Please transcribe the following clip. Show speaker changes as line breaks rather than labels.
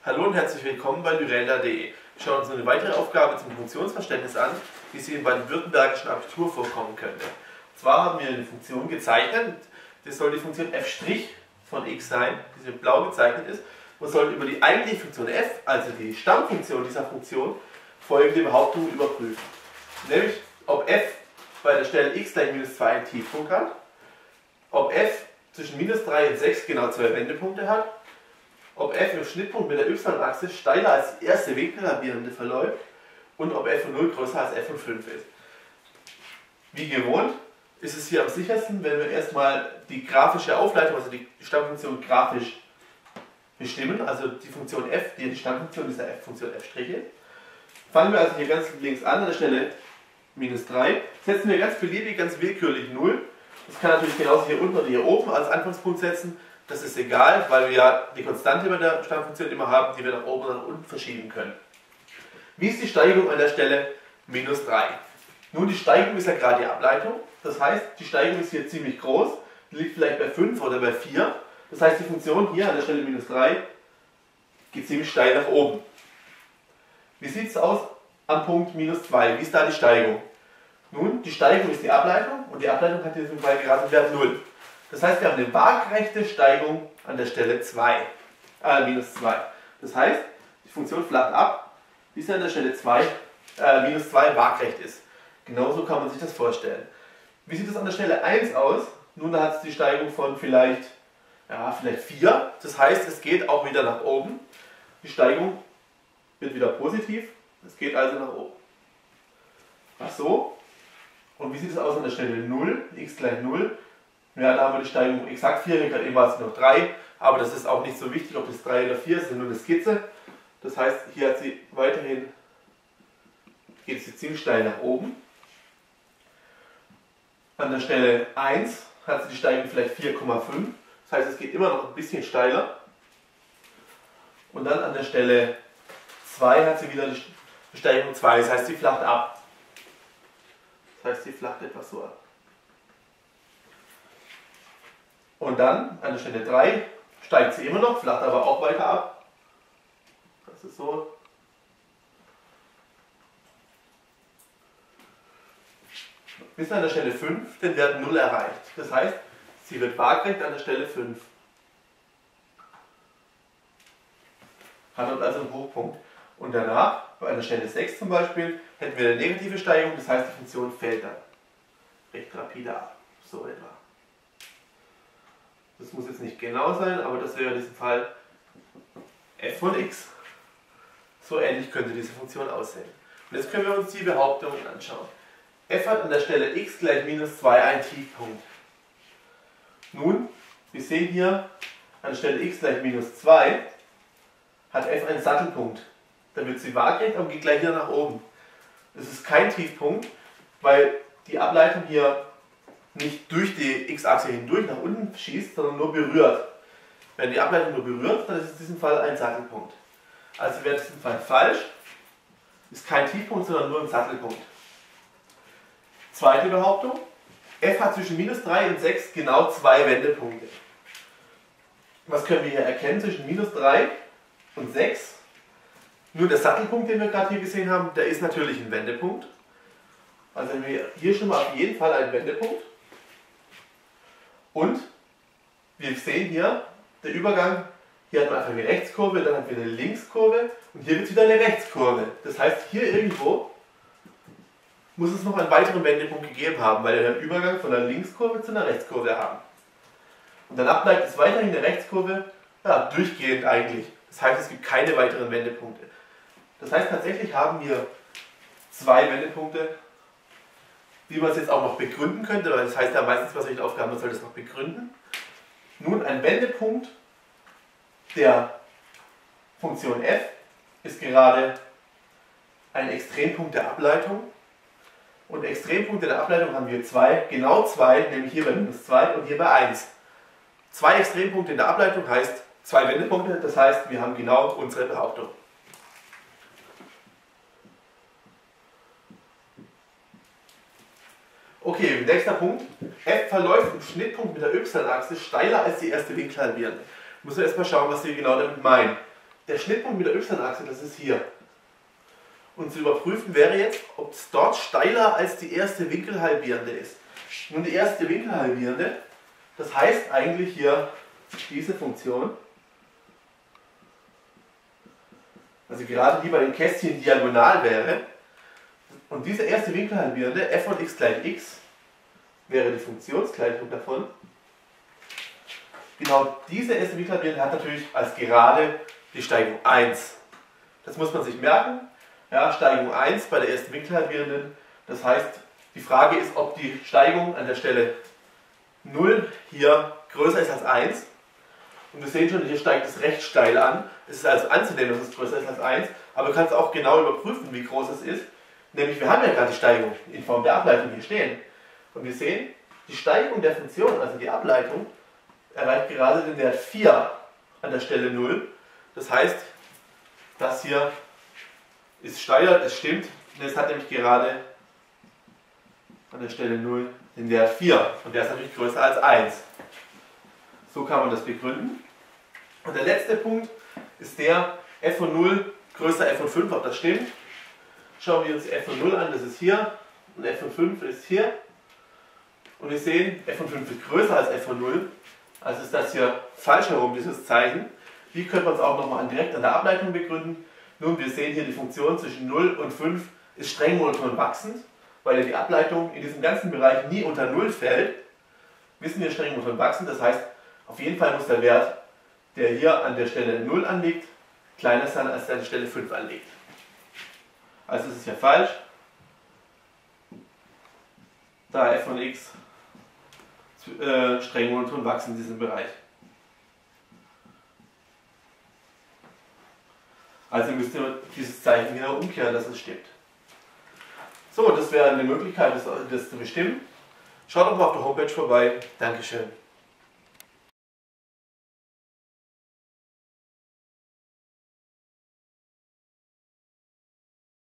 Hallo und herzlich willkommen bei lyrella.de. Wir schauen uns eine weitere Aufgabe zum Funktionsverständnis an, wie sie im baden-württembergischen Abitur vorkommen könnte. Und zwar haben wir eine Funktion gezeichnet, das soll die Funktion f' von x sein, die hier blau gezeichnet ist, und soll über die eigentliche Funktion f, also die Stammfunktion dieser Funktion, folgende Behauptung überprüfen. Nämlich, ob f bei der Stelle x gleich minus 2 einen Tiefpunkt hat, ob f zwischen minus 3 und 6 genau 2 Wendepunkte hat, ob f im Schnittpunkt mit der y-Achse steiler als die erste Winkelhalbierende verläuft und ob f von 0 größer als f von 5 ist. Wie gewohnt ist es hier am sichersten, wenn wir erstmal die grafische Aufleitung, also die Stammfunktion grafisch bestimmen, also die Funktion f, die Stammfunktion dieser f-Funktion f' ist. Fangen wir also hier ganz links an der Stelle minus 3, setzen wir ganz beliebig, ganz willkürlich 0. Das kann natürlich genauso hier unten oder hier oben als Anfangspunkt setzen. Das ist egal, weil wir ja die Konstante bei der Stammfunktion immer haben, die wir nach oben oder nach unten verschieben können. Wie ist die Steigung an der Stelle minus 3? Nun, die Steigung ist ja gerade die Ableitung. Das heißt, die Steigung ist hier ziemlich groß. Die liegt vielleicht bei 5 oder bei 4. Das heißt, die Funktion hier an der Stelle minus 3 geht ziemlich steil nach oben. Wie sieht es aus am Punkt minus 2? Wie ist da die Steigung? Nun, die Steigung ist die Ableitung und die Ableitung hat in diesem Fall gerade den Wert 0. Das heißt, wir haben eine waagrechte Steigung an der Stelle minus 2. Das heißt, die Funktion flacht ab, bis sie an der Stelle minus 2 waagrecht ist. Genauso kann man sich das vorstellen. Wie sieht es an der Stelle 1 aus? Nun, da hat es die Steigung von vielleicht 4. Das heißt, es geht auch wieder nach oben. Die Steigung wird wieder positiv. Es geht also nach oben. Ach so. Und wie sieht es aus an der Stelle 0? X gleich 0. Ja, da haben wir die Steigung exakt 4, gerade eben war es noch 3, aber das ist auch nicht so wichtig, ob das 3 oder 4 ist, sondern nur eine Skizze. Das heißt, hier hat sie weiterhin, geht sie ziemlich steil nach oben. An der Stelle 1 hat sie die Steigung vielleicht 4,5, das heißt, es geht immer noch ein bisschen steiler. Und dann an der Stelle 2 hat sie wieder die Steigung 2, das heißt, sie flacht ab. Das heißt, sie flacht etwas so ab. Und dann an der Stelle 3 steigt sie immer noch, flacht aber auch weiter ab. Das ist so. Bis an der Stelle 5 den Wert 0 erreicht. Das heißt, sie wird waagrecht an der Stelle 5. Hat dort also einen Hochpunkt. Und danach, bei einer Stelle 6 zum Beispiel, hätten wir eine negative Steigung, das heißt, die Funktion fällt dann recht rapide ab. So etwa. Das muss jetzt nicht genau sein, aber das wäre in diesem Fall f von x. So ähnlich könnte diese Funktion aussehen. Und jetzt können wir uns die Behauptungen anschauen. F hat an der Stelle x gleich minus 2 einen Tiefpunkt. Nun, wir sehen hier an der Stelle x gleich minus 2 hat f einen Sattelpunkt. Dann wird sie waagrecht, aber geht gleich wieder nach oben. Das ist kein Tiefpunkt, weil die Ableitung hier nicht durch die x-Achse hindurch nach unten schießt, sondern nur berührt. Wenn die Ableitung nur berührt, dann ist es in diesem Fall ein Sattelpunkt. Also wäre das in diesem Fall falsch, ist kein Tiefpunkt, sondern nur ein Sattelpunkt. Zweite Behauptung, f hat zwischen minus 3 und 6 genau 2 Wendepunkte. Was können wir hier erkennen zwischen minus 3 und 6? Nur der Sattelpunkt, den wir gerade hier gesehen haben, der ist natürlich ein Wendepunkt. Also haben wir hier schon mal auf jeden Fall einen Wendepunkt. Und wir sehen hier, der Übergang, hier hat man einfach eine Rechtskurve, dann haben wir eine Linkskurve und hier wird es wieder eine Rechtskurve. Das heißt, hier irgendwo muss es noch einen weiteren Wendepunkt gegeben haben, weil wir einen Übergang von einer Linkskurve zu einer Rechtskurve haben. Und danach bleibt es weiterhin eine Rechtskurve, durchgehend eigentlich. Das heißt, es gibt keine weiteren Wendepunkte. Das heißt, tatsächlich haben wir 2 Wendepunkte, wie man es jetzt auch noch begründen könnte, weil das heißt ja meistens bei solchen Aufgaben, man soll das noch begründen. Nun, ein Wendepunkt der Funktion f ist gerade ein Extrempunkt der Ableitung. Und Extrempunkte der Ableitung haben wir genau zwei, nämlich hier bei minus 2 und hier bei 1. 2 Extrempunkte in der Ableitung heißt 2 Wendepunkte, das heißt, wir haben genau unsere Behauptung. Okay, nächster Punkt. F verläuft im Schnittpunkt mit der y-Achse steiler als die erste Winkelhalbierende. Müssen wir erstmal schauen, was wir genau damit meinen. der Schnittpunkt mit der y-Achse, das ist hier. Und zu überprüfen wäre jetzt, ob es dort steiler als die erste Winkelhalbierende ist. Nun die erste Winkelhalbierende, das heißt eigentlich hier diese Funktion, also gerade die bei den Kästchen diagonal wäre, und diese erste Winkelhalbierende, f von x gleich x, wäre die Funktionsgleichung davon. Genau diese erste Winkelhalbierende hat natürlich als Gerade die Steigung 1. Das muss man sich merken. Ja, Steigung 1 bei der ersten Winkelhalbierenden. Das heißt, die Frage ist, ob die Steigung an der Stelle 0 hier größer ist als 1. Und wir sehen schon, hier steigt es recht steil an. Es ist also anzunehmen, dass es größer ist als 1. Aber du kannst auch genau überprüfen, wie groß es ist. Nämlich, wir haben ja gerade die Steigung in Form der Ableitung hier stehen. Und wir sehen, die Steigung der Funktion, also die Ableitung, erreicht gerade den Wert 4 an der Stelle 0. Das heißt, das hier ist steiler, das stimmt. Es hat nämlich gerade an der Stelle 0 den Wert 4. Und der ist natürlich größer als 1. So kann man das begründen. Und der letzte Punkt ist der f von 0 größer f von 5, ob das stimmt. Schauen wir uns f von 0 an, das ist hier. Und f von 5 ist hier. Und wir sehen, f von 5 ist größer als f von 0. Also ist das hier falsch herum, dieses Zeichen. Wie könnte man es auch nochmal direkt an der Ableitung begründen? Nun, wir sehen hier die Funktion zwischen 0 und 5 ist streng monoton wachsend, weil ja die Ableitung in diesem ganzen Bereich nie unter 0 fällt. Wissen wir streng monoton wachsend, das heißt, auf jeden Fall muss der Wert, der hier an der Stelle 0 anliegt, kleiner sein als der an der Stelle 5 anliegt. Also ist es ja falsch, da f von x streng monoton wachsend in diesem Bereich. Also müsst ihr dieses Zeichen wieder umkehren, dass es stimmt. So, das wäre eine Möglichkeit, das zu bestimmen. Schaut doch mal auf der Homepage vorbei. Dankeschön.